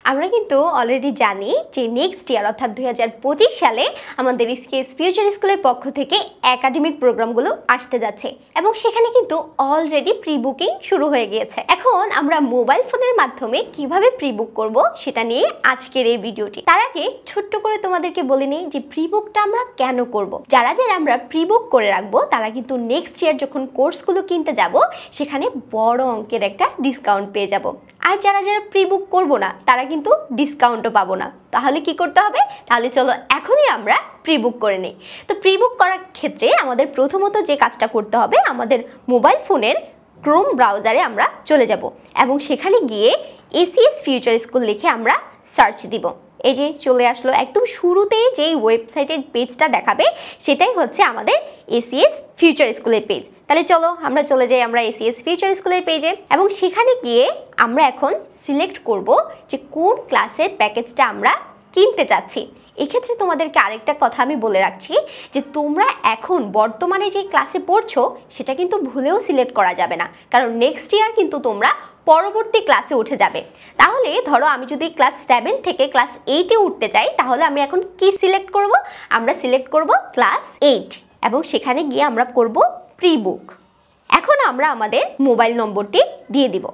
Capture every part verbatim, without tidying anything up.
আমরা কিন্তু অলরেডি জানি যে নেক্সট ইয়ার অর্থাৎ দুই হাজার পঁচিশ সালে আমাদের এসকেএস ফিউচার স্কুলের পক্ষ থেকে একাডেমিক প্রোগ্রামগুলো আসতে যাচ্ছে এবং সেখানে কিন্তু অলরেডি প্রি বুকিং শুরু হয়ে গিয়েছে। এখন আমরা মোবাইল ফোনের মাধ্যমে কিভাবে প্রি বুক করব সেটা নিয়ে আজকের এই ভিডিওটি। তার আগে ছোট্ট করে তোমাদেরকে বলে নিই যে প্রি বুকটা আমরা কেন করব। যারা যারা আমরা প্রি বুক করে রাখবো তারা কিন্তু নেক্সট ইয়ার যখন কোর্সগুলো কিনতে যাব সেখানে বড় অঙ্কের একটা ডিসকাউন্ট পেয়ে যাব। আর যারা যারা প্রি বুক করবো না তারা কিন্তু ডিসকাউন্টও পাবো না। তাহলে কি করতে হবে? তাহলে চলো এখনই আমরা প্রি বুক করে নিই। তো প্রি বুক করার ক্ষেত্রে আমাদের প্রথমত যে কাজটা করতে হবে, আমাদের মোবাইল ফোনের ক্রোম ব্রাউজারে আমরা চলে যাব এবং সেখানে গিয়ে এসিএস ফিউচার স্কুল লিখে আমরা সার্চ দিব। এই যে চলে আসলো, একদম শুরুতেই যেই ওয়েবসাইটের পেজটা দেখাবে সেটাই হচ্ছে আমাদের এসিএস ফিউচার স্কুলের পেজ। তাহলে চলো আমরা চলে যাই আমরা এসিএস ফিউচার স্কুলের পেজে এবং সেখানে গিয়ে আমরা এখন সিলেক্ট করব যে কোন ক্লাসের প্যাকেজটা আমরা কিনতে চাচ্ছি। এক্ষেত্রে তোমাদেরকে আরেকটা কথা আমি বলে রাখছি যে তোমরা এখন বর্তমানে যে ক্লাসে পড়ছো সেটা কিন্তু ভুলেও সিলেক্ট করা যাবে না, কারণ নেক্সট ইয়ার কিন্তু তোমরা পরবর্তী ক্লাসে উঠে যাবে। তাহলে ধরো আমি যদি ক্লাস সেভেন থেকে ক্লাস এইটে উঠতে চাই তাহলে আমি এখন কি সিলেক্ট করব? আমরা সিলেক্ট করব ক্লাস এইট এবং সেখানে গিয়ে আমরা করব প্রি বুক। এখন আমরা আমাদের মোবাইল নম্বরটি দিয়ে দিব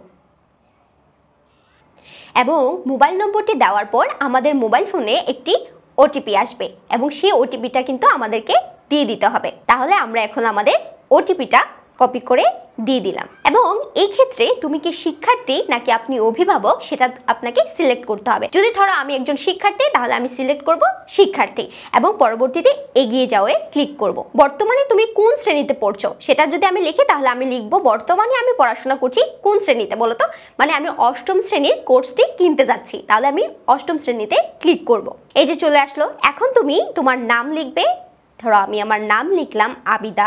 এবং মোবাইল নম্বরটি দেওয়ার পর আমাদের মোবাইল ফোনে একটি ওটিপি আসবে এবং সেই ওটিপিটা কিন্তু আমাদেরকে দিয়ে দিতে হবে। তাহলে আমরা এখন আমাদের ওটিপিটা কপি করে দিয়ে দিলাম এবং এই ক্ষেত্রে তুমি কি শিক্ষার্থী নাকি আপনি অভিভাবক সেটা আপনাকে সিলেক্ট করতে হবে। যদি ধরো আমি একজন শিক্ষার্থী তাহলে আমি সিলেক্ট করব শিক্ষার্থী এবং পরবর্তীতে এগিয়ে যাওয়ায় ক্লিক করব। বর্তমানে তুমি কোন শ্রেণীতে পড়ছো সেটা যদি আমি লিখি তাহলে আমি লিখব বর্তমানে আমি পড়াশোনা করছি কোন শ্রেণীতে বলো তো, মানে আমি অষ্টম শ্রেণীর কোর্সটি কিনতে যাচ্ছি, তাহলে আমি অষ্টম শ্রেণীতে ক্লিক করব। এই যে চলে আসলো। এখন তুমি তোমার নাম লিখবে। ধরো আমি আমার নাম লিখলাম আবিদা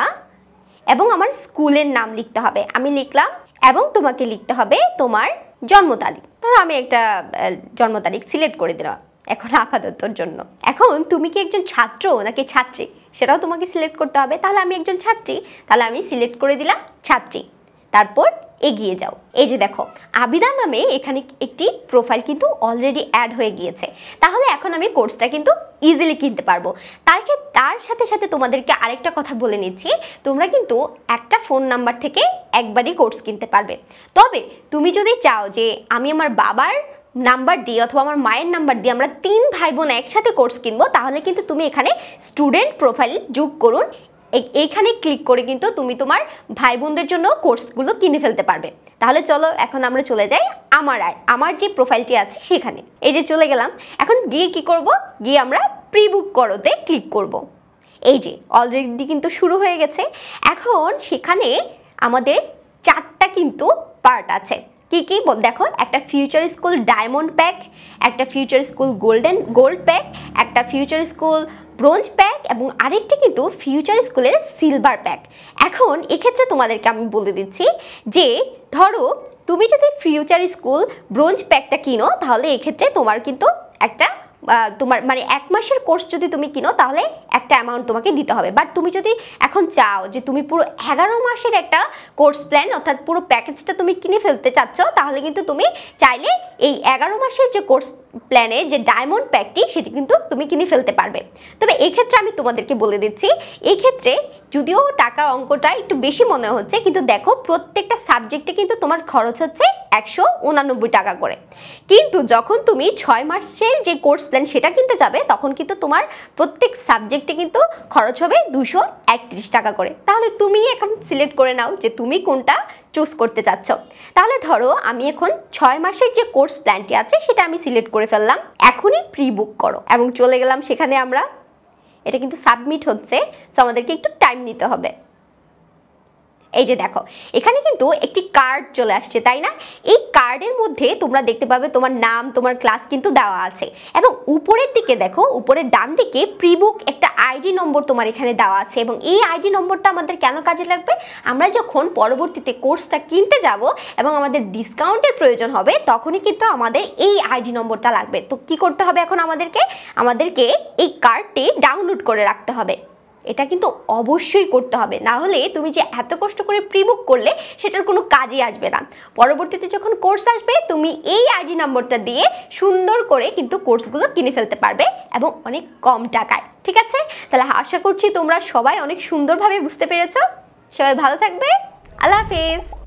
এবং আমার স্কুলের নাম লিখতে হবে, আমি লিখলাম এবং তোমাকে লিখতে হবে তোমার জন্ম তারিখ। ধরো আমি একটা জন্ম তারিখ সিলেক্ট করে দিলাম এখন আপাততর জন্য। এখন তুমি কি একজন ছাত্র নাকি ছাত্রী সেটাও তোমাকে সিলেক্ট করতে হবে। তাহলে আমি একজন ছাত্রী, তাহলে আমি সিলেক্ট করে দিলাম ছাত্রী, তারপর এগিয়ে যাও। এই যে দেখো আবিদা নামে এখানে একটি প্রোফাইল কিন্তু অলরেডি অ্যাড হয়ে গিয়েছে। তাহলে এখন আমি কোর্সটা কিন্তু ইজিলি কিনতে পারবো। তার তার সাথে সাথে তোমাদেরকে আরেকটা কথা বলে নিচ্ছি, তোমরা কিন্তু একটা ফোন নাম্বার থেকে একবারই কোর্স কিনতে পারবে। তবে তুমি যদি চাও যে আমি আমার বাবার নাম্বার দিয়ে অথবা আমার মায়ের নাম্বার দিয়ে আমরা তিন ভাই বোন একসাথে কোর্স কিনবো, তাহলে কিন্তু তুমি এখানে স্টুডেন্ট প্রোফাইল যোগ করুন, এইখানে ক্লিক করে কিন্তু তুমি তোমার ভাই বোনদের জন্য কোর্সগুলো কিনে ফেলতে পারবে। তাহলে চলো এখন আমরা চলে যাই আমার আমার যে প্রোফাইলটি আছে সেখানে। এই যে চলে গেলাম। এখন গিয়ে কি করব? গিয়ে আমরা প্রি বুক করতে ক্লিক করব। এই যে অলরেডি কিন্তু শুরু হয়ে গেছে। এখন সেখানে আমাদের চারটা কিন্তু পার্ট আছে। কি কি বল দেখো, একটা ফিউচার স্কুল ডায়মন্ড প্যাক, একটা future school golden gold pack, একটা ফিউচার স্কুল ব্রোঞ্জ প্যাক এবং আরেকটি কিন্তু ফিউচার স্কুলের সিলভার প্যাক। এখন এক্ষেত্রে তোমাদেরকে আমি বলে দিচ্ছি যে ধরো তুমি যদি ফিউচার স্কুল ব্রোঞ্জ প্যাকটা কিনো তাহলে এক্ষেত্রে তোমার কিন্তু একটা তোমার মানে এক মাসের কোর্স যদি তুমি কিনো তাহলে একটা অ্যামাউন্ট তোমাকে দিতে হবে। বাট তুমি যদি এখন চাও যে তুমি পুরো এগারো মাসের একটা কোর্স প্ল্যান অর্থাৎ পুরো প্যাকেজটা তুমি কিনে ফেলতে চাচ্ছ, তাহলে কিন্তু তুমি চাইলে এই এগারো মাসের যে কোর্স প্ল্যানের যে ডায়মন্ড প্যাকটি সেটি কিন্তু তুমি কিনে ফেলতে পারবে। তবে এক্ষেত্রে আমি তোমাদেরকে বলে দিচ্ছি, এই ক্ষেত্রে যদিও টাকার অঙ্কটা একটু বেশি মনে হচ্ছে কিন্তু দেখো প্রত্যেকটা সাবজেক্টে কিন্তু তোমার খরচ হচ্ছে একশো উনানব্বই টাকা করে। কিন্তু যখন তুমি ছয় মাসের যে কোর্স প্ল্যান সেটা কিনতে যাবে তখন কিন্তু তোমার প্রত্যেক সাবজেক্টে কিন্তু খরচ হবে দুশো একত্রিশ টাকা করে। তাহলে তুমি এখন সিলেক্ট করে নাও যে তুমি কোনটা চুজ করতে চাচ্ছ। তাহলে ধরো আমি এখন ছয় মাসের যে কোর্স প্ল্যানটি আছে সেটা আমি সিলেক্ট করে ফেললাম। এখনই প্রি বুক করো এবং চলে গেলাম সেখানে। আমরা এটা কিন্তু সাবমিট হচ্ছে, সো আমাদেরকে একটু টাইম নিতে হবে। এই যে দেখো এখানে কিন্তু একটি কার্ড চলে আসছে, তাই না? এই কার্ডের মধ্যে তোমরা দেখতে পাবে তোমার নাম, তোমার ক্লাস কিন্তু দেওয়া আছে এবং উপরের দিকে দেখো উপরের ডান দিকে প্রি বুক একটা আইডি নম্বর তোমার এখানে দেওয়া আছে এবং এই আইডি নম্বরটা আমাদের কেন কাজে লাগবে? আমরা যখন পরবর্তীতে কোর্সটা কিনতে যাব এবং আমাদের ডিসকাউন্টের প্রয়োজন হবে তখনই কিন্তু আমাদের এই আইডি নম্বরটা লাগবে। তো কি করতে হবে এখন? আমাদেরকে আমাদেরকে এই কার্ডটি ডাউনলোড করে রাখতে হবে। এটা কিন্তু অবশ্যই করতে হবে, না হলে তুমি যে এত কষ্ট করে প্রি বুক করলে সেটার কোনো কাজই আসবে না। পরবর্তীতে যখন কোর্স আসবে তুমি এই আইডি নম্বরটা দিয়ে সুন্দর করে কিন্তু কোর্সগুলো কিনে ফেলতে পারবে এবং অনেক কম টাকায়। ঠিক আছে, তাহলে আশা করছি তোমরা সবাই অনেক সুন্দরভাবে বুঝতে পেরেছো। সবাই ভালো থাকবে, আল্লাহ হাফেজ।